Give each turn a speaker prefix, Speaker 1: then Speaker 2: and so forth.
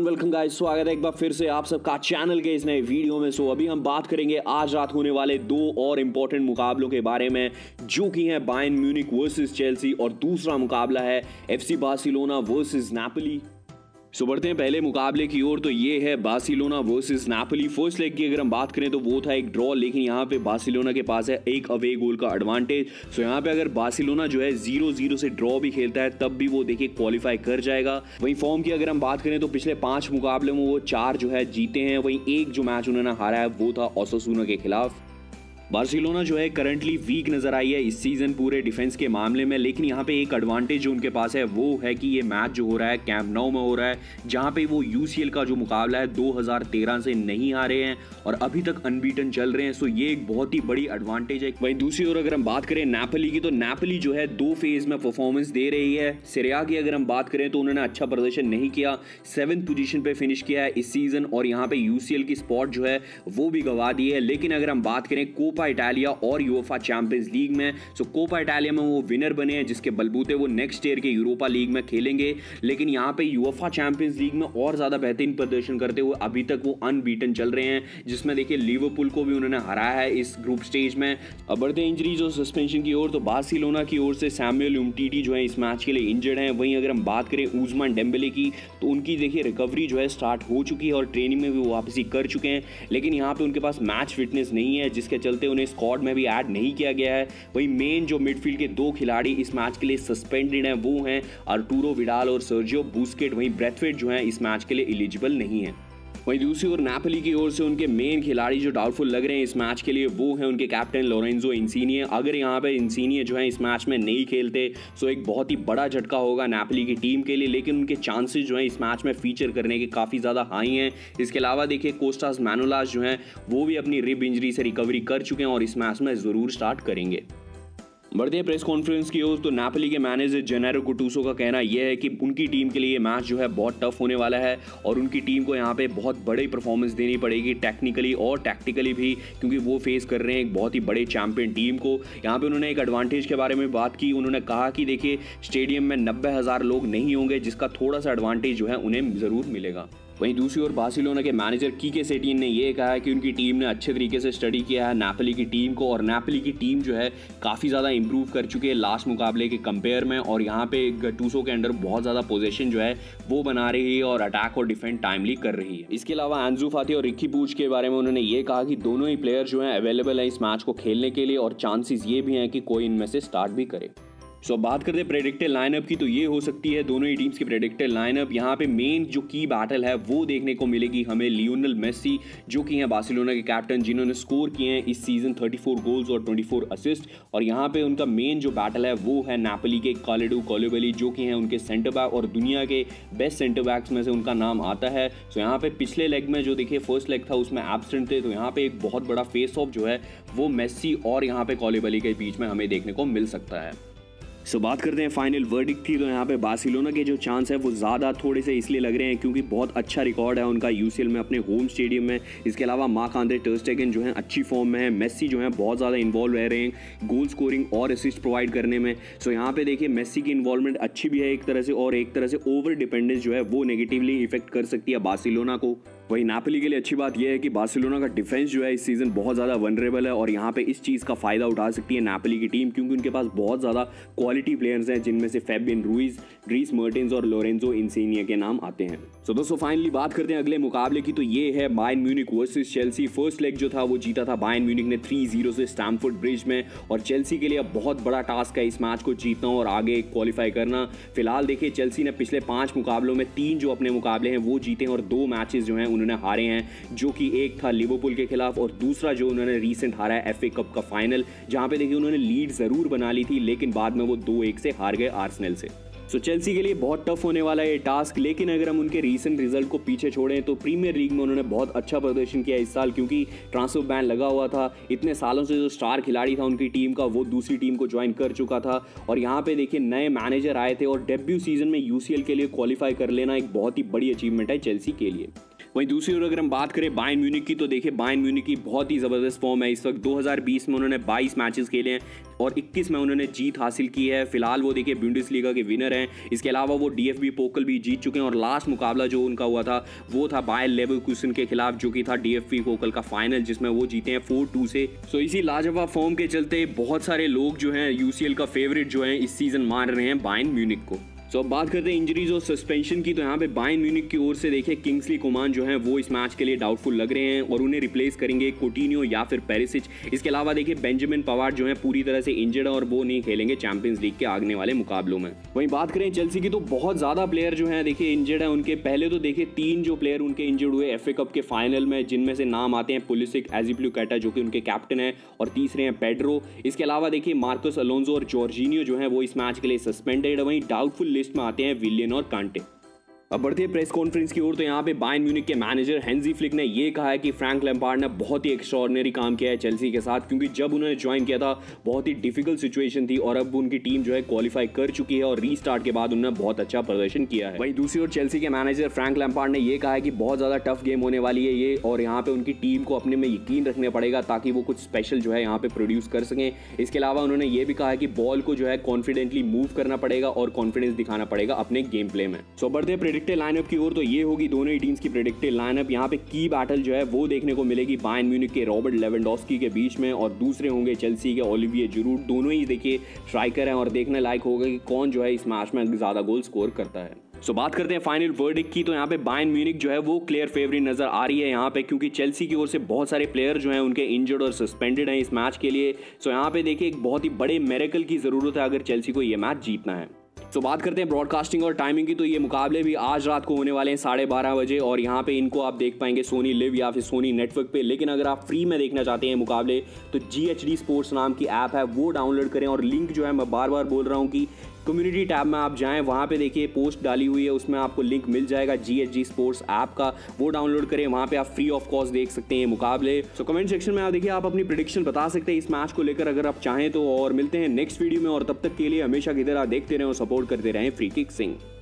Speaker 1: Welcome guys, स्वागत है एक बार फिर से आप सबका चैनल के इस नए वीडियो में। अभी हम बात करेंगे आज रात होने वाले दो और इंपॉर्टेंट मुकाबलों के बारे में, जो कि हैं बायर्न म्यूनिख वर्सेस चेल्सी और दूसरा मुकाबला है एफसी बार्सिलोना वर्सेस नापोली। बढ़ते हैं पहले मुकाबले की ओर। तो ये है Barcelona versus Napoli. First leg की अगर हम बात करें तो वो था एक ड्रॉ, लेकिन यहाँ पे बार्सिलोना के पास है एक अवे गोल का एडवांटेज। यहाँ पे अगर बार्सिलोना जो है 0-0 से ड्रॉ भी खेलता है तब भी वो देखिए क्वालिफाई कर जाएगा। वहीं फॉर्म की अगर हम बात करें तो पिछले 5 मुकाबले में वो 4 जो है जीते हैं। वहीं एक जो मैच उन्होंने हारा है वो था ओसासुना के खिलाफ। बार्सिलोना जो है करंटली वीक नजर आई है इस सीजन पूरे डिफेंस के मामले में, लेकिन यहाँ पे एक एडवांटेज जो उनके पास है वो है कि ये मैच जो हो रहा है कैंप नाउ में हो रहा है, जहाँ पे वो यूसीएल का जो मुकाबला है 2013 से नहीं हारे हैं और अभी तक अनबीटन चल रहे हैं। सो ये एक बहुत ही बड़ी एडवांटेज है। वहीं दूसरी ओर अगर हम बात करें नापोली की, तो नापोली जो है 2 फेज में परफॉर्मेंस दे रही है। सीरी आ की अगर हम बात करें तो उन्होंने अच्छा प्रदर्शन नहीं किया, 7th पोजीशन पे फिनिश किया है इस सीजन और यहाँ पे यूसीएल की स्पॉट जो है वो भी गवा दी है। लेकिन अगर हम बात करें कोपा इटालिया और यूएफए चैंपियंस लीग में, कोपा इटालिया में वो विनर बने हैं, जिसके बलबूते वो नेक्स्ट ईयर के यूरोपा लीग में खेलेंगे। लेकिन यहाँ पे यूएफए चैंपियंस लीग में और ज्यादा बेहतरीन प्रदर्शन करते हुए अभी तक वो अनबीटन चल रहे हैं, जिसमें देखिए लिवरपूल को भी उन्होंने हराया है इस ग्रुप स्टेज में। अब बढ़ते इंजरीज और सस्पेंशन की ओर। तो बार्सिलोना की ओर से सैमुअल उमटीटी जो है इस मैच के लिए इंजर्ड हैं। वहीं अगर हम बात करें उस्मान डेम्बेले की, तो उनकी देखिए रिकवरी जो है स्टार्ट हो चुकी है और ट्रेनिंग में भी वो वापसी कर चुके हैं, लेकिन यहाँ पे उनके पास मैच फिटनेस नहीं है, जिसके चलते उन्हें स्क्वाड में भी ऐड नहीं किया गया है। वहीं मेन जो मिडफील्ड के 2 खिलाड़ी इस मैच के लिए सस्पेंडेड हैं वो हैं आर्टुरो विडाल और सर्जियो बुस्केट। वहीं ब्रेथवेट जो है इस मैच के लिए एलिजिबल नहीं है। वहीं दूसरी ओर नापोली की ओर से उनके मेन खिलाड़ी जो डाउटफुल लग रहे हैं इस मैच के लिए वो है उनके कैप्टन लोरेंजो इंसीनिए। अगर यहाँ पे इंसीनिए जो है इस मैच में नहीं खेलते तो एक बहुत ही बड़ा झटका होगा नापोली की टीम के लिए, लेकिन उनके चांसेस जो है इस मैच में फीचर करने के काफ़ी ज़्यादा हाई हैं। इसके अलावा देखिए कोस्टास मैनोलास जो हैं वो भी अपनी रिब इंजरी से रिकवरी कर चुके हैं और इस मैच में ज़रूर स्टार्ट करेंगे। बढ़ते हैं प्रेस कॉन्फ्रेंस की ओर। तो नापोली के मैनेजर जेनेरो गुटुसो का कहना यह है कि उनकी टीम के लिए ये मैच जो है बहुत टफ होने वाला है और उनकी टीम को यहाँ पे बहुत बड़ी परफॉर्मेंस देनी पड़ेगी टेक्निकली और टैक्टिकली भी, क्योंकि वो फेस कर रहे हैं एक बहुत ही बड़े चैंपियन टीम को। यहाँ पे उन्होंने एक एडवांटेज के बारे में बात की। उन्होंने कहा कि देखिए स्टेडियम में 90,000 लोग नहीं होंगे, जिसका थोड़ा सा एडवांटेज जो है उन्हें ज़रूर मिलेगा। वहीं दूसरी ओर बार्सिलोना के मैनेजर कीके सेटियन ने यह कहा है कि उनकी टीम ने अच्छे तरीके से स्टडी किया है नापोली की टीम को और नापोली की टीम जो है काफ़ी ज़्यादा इंप्रूव कर चुकी है लास्ट मुकाबले के कंपेयर में, और यहाँ पे गटूसो के अंडर बहुत ज़्यादा पोजीशन जो है वो बना रही है और अटैक और डिफेंड टाइमली कर रही है। इसके अलावा एंजू फाती और रिकी पूच के बारे में उन्होंने ये कहा कि दोनों ही प्लेयर जो हैं अवेलेबल हैं इस मैच को खेलने के लिए और चांसेस ये भी हैं कि कोई इनमें से स्टार्ट भी करे। अब बात करते हैं प्रेडिक्टेड लाइनअप की, तो ये हो सकती है दोनों ही टीम्स की प्रेडिक्टेड लाइनअप। यहाँ पे मेन जो की बैटल है वो देखने को मिलेगी हमें लियोनेल मेसी, जो कि हैं बार्सिलोना के कैप्टन, जिन्होंने स्कोर किए हैं इस सीजन 34 गोल्स और 24 असिस्ट। और यहाँ पे उनका मेन जो बैटल है वो है नापोली के कालिडो कोलिबाली, जो कि हैं उनके सेंटर बैक और दुनिया के बेस्ट सेंटर बैक्स में से उनका नाम आता है। यहाँ पे पिछले लेग में जो देखिए फर्स्ट लेग था उसमें एब्सेंट थे, तो यहाँ पे एक बहुत बड़ा फेस ऑफ जो है वो मेसी और यहाँ पे कोलिबाली के बीच में हमें देखने को मिल सकता है। बात करते हैं फाइनल वर्डिक्ट की। तो यहाँ पे बार्सिलोना के जो चांस है वो ज़्यादा थोड़े से इसलिए लग रहे हैं क्योंकि बहुत अच्छा रिकॉर्ड है उनका यूसीएल में अपने होम स्टेडियम में। इसके अलावा मार्क-आंद्रे ter Stegen जो है अच्छी फॉर्म में है, मेसी जो है बहुत ज़्यादा इन्वॉल्व रह रहे हैं गोल स्कोरिंग और असिस्ट प्रोवाइड करने में। यहाँ पे देखिए मेसी की इन्वॉल्वमेंट अच्छी भी है एक तरह से, और एक तरह से ओवर डिपेंडेंस जो है वो नेगेटिवली इफेक्ट कर सकती है बार्सिलोना को। वहीं नापोली के लिए अच्छी बात यह है कि बार्सिलोना का डिफेंस जो है इस सीजन बहुत ज़्यादा वनरेबल है और यहाँ पे इस चीज़ का फ़ायदा उठा सकती है नापोली की टीम, क्योंकि उनके पास बहुत ज़्यादा क्वालिटी प्लेयर्स हैं, जिनमें से फैबियन रूइज, ड्रीस मर्टेंस और लोरेंजो इंसीनिए के नाम आते हैं। दोस्तों फाइनली बात करते हैं अगले मुकाबले की, तो ये है Bayern Munich versus Chelsea. First leg जो था वो जीता था बायर्न म्यूनिख ने 3-0 से स्टैमफोर्ड ब्रिज में, और चेल्सी के लिए अब बहुत बड़ा टास्क है इस मैच को जीतना और आगे क्वालिफाई करना। फिलहाल देखिए चेल्सी ने पिछले 5 मुकाबलों में 3 जो अपने मुकाबले हैं वो जीते हैं और 2 मैचेस जो हैं उन्होंने हारे हैं, जो कि एक था लिवरपूल के खिलाफ और दूसरा जो उन्होंने रीसेंट हारा है एफए कप का फाइनल, जहां पे देखिए उन्होंने लीड जरूर बना ली थी लेकिन बाद में वो 2-1 से हार गए आर्सेनल से। चेल्सी के लिए बहुत टफ होने वाला है ये टास्क, लेकिन अगर हम उनके रीसेंट रिजल्ट को पीछे छोड़ें तो प्रीमियर लीग में उन्होंने बहुत अच्छा प्रदर्शन किया इस साल, क्योंकि ट्रांसफर बैन लगा हुआ था। इतने सालों से जो स्टार खिलाड़ी था उनकी टीम का वो दूसरी टीम को ज्वाइन कर चुका था, और यहाँ पे देखिए नए मैनेजर आए थे और डेब्यू सीजन में यूसीएल के लिए क्वालिफाई कर लेना एक बहुत ही बड़ी अचीवमेंट है चेल्सी के लिए। वहीं दूसरी ओर अगर हम बात करें बायर्न म्यूनिख की, तो देखिए बायर्न म्यूनिख की बहुत ही ज़बरदस्त फॉर्म है इस वक्त। 2020 में उन्होंने 22 मैचेस खेले हैं और 21 में उन्होंने जीत हासिल की है। फिलहाल वो देखिए बुंडेसलीगा के विनर हैं। इसके अलावा वो DFB पोकल भी जीत चुके हैं और लास्ट मुकाबला जो उनका हुआ था वो था बायर लेवरकुसन के खिलाफ, जो कि था DFB पोकल का फाइनल, जिसमें वो जीते हैं 4-2 से। सो इसी लाजवाब फॉर्म के चलते बहुत सारे लोग जो हैं UCL का फेवरेट जो है इस सीजन मान रहे हैं बायर्न म्यूनिख को। तो अब बात करते हैं इंजरीज और सस्पेंशन की, तो यहाँ पे बायर्न म्यूनिख की ओर से देखिए किंग्सली कोमान जो है वो इस मैच के लिए डाउटफुल लग रहे हैं और उन्हें रिप्लेस करेंगे कोटिन्हो या फिर पेरिसिच। इसके अलावा देखिए बेंजामिन पवार्ड जो है पूरी तरह से इंजर्ड है और वो नहीं खेलेंगे चैंपियंस लीग के आगने वाले मुकाबलों में। वहीं बात करें चेल्सी की, तो बहुत ज्यादा प्लेयर जो है देखिए इंजर्ड है उनके। पहले तो देखिए 3 जो प्लेयर उनके इंजर्ड हुए FA कप के फाइनल में, जिनमें से नाम आते हैं पुलिसिक, एज़पीलिक्वेटा जो कि उनके कैप्टन है, और तीसरे हैं पेड्रो। इसके अलावा देखिए मार्कस अलोंसो और जॉर्जिनियो जो है वो इस मैच के लिए सस्पेंडेड है। वहीं डाउटफुल लिस्ट में आते हैं विलियन और कांटे। अब बढ़ते हैं प्रेस कॉन्फ्रेंस की ओर, तो यहाँ पे बायर्न म्यूनिख के मैनेजर हैंजी फ्लिक ने ये कहा है कि फ्रैंक लैम्पार्ड ने बहुत ही एक्स्ट्राऑर्डिनरी काम किया है चेल्सी के साथ, क्योंकि जब उन्होंने ज्वाइन किया था बहुत ही डिफिकल्ट सिचुएशन थी और अब उनकी टीम जो है क्वालिफाई कर चुकी है और रीस्टार्ट के बाद उन्होंने बहुत अच्छा प्रदर्शन किया है। वहीं दूसरी ओर चेल्सी के मैनेजर फ्रैंक लैम्पार्ड ने यह कहा है कि बहुत ज़्यादा टफ गेम होने वाली है ये, और यहाँ पे उनकी टीम को अपने में यकीन रखना पड़ेगा ताकि वो कुछ स्पेशल जो है यहाँ पे प्रोड्यूस कर सकें। इसके अलावा उन्होंने ये भी कहा है कि बॉल को जो है कॉन्फिडेंटली मूव करना पड़ेगा और कॉन्फिडेंस दिखाना पड़ेगा अपने गेम प्ले में। सो बढ़ते हैं प्रेडिक्टेड लाइनअप की ओर, तो ये होगी दोनों ही टीम्स की प्रेडिक्टेड लाइनअप। यहाँ पे की बैटल जो है वो देखने को मिलेगी बायर्न म्यूनिख के रॉबर्ट लेवेंडोव्स्की के बीच में, और दूसरे होंगे चेल्सी के ओलिविये जिरूड। दोनों ही देखिए स्ट्राइकर हैं और देखने लायक होगा कि कौन जो है इस मैच में ज्यादा गोल स्कोर करता है। सो बात करते हैं फाइनल वर्डिक्ट की, तो यहाँ पे बायर्न म्यूनिख जो है वो क्लियर फेवरेट नजर आ रही है यहाँ पे, क्योंकि चेल्सी की ओर से बहुत सारे प्लेयर जो हैं उनके इंजर्ड और सस्पेंडेड हैं इस मैच के लिए। सो यहाँ पे देखिए एक बहुत ही बड़े मिरेकल की जरूरत है अगर चेल्सी को ये मैच जीतना है। तो बात करते हैं ब्रॉडकास्टिंग और टाइमिंग की, तो ये मुकाबले भी आज रात को होने वाले हैं 12:30 बजे, और यहाँ पे इनको आप देख पाएंगे सोनी लिव या फिर सोनी नेटवर्क पे। लेकिन अगर आप फ्री में देखना चाहते हैं मुकाबले तो GHD स्पोर्ट्स नाम की ऐप है वो डाउनलोड करें, और लिंक जो है मैं बार बार बोल रहा हूँ कि कम्युनिटी टैब में आप जाएं, वहाँ पे देखिए पोस्ट डाली हुई है, उसमें आपको लिंक मिल जाएगा GHD स्पोर्ट्स ऐप का, वो डाउनलोड करें। वहाँ पे आप फ्री ऑफ कॉस्ट देख सकते हैं मुकाबले। सो कमेंट सेक्शन में आप देखिए आप अपनी प्रेडिक्शन बता सकते हैं इस मैच को लेकर अगर आप चाहें तो, और मिलते हैं नेक्स्ट वीडियो में, और तब तक के लिए हमेशा की तरह देखते रहें और सपोर्ट करते रहें फ्री किक सिंह।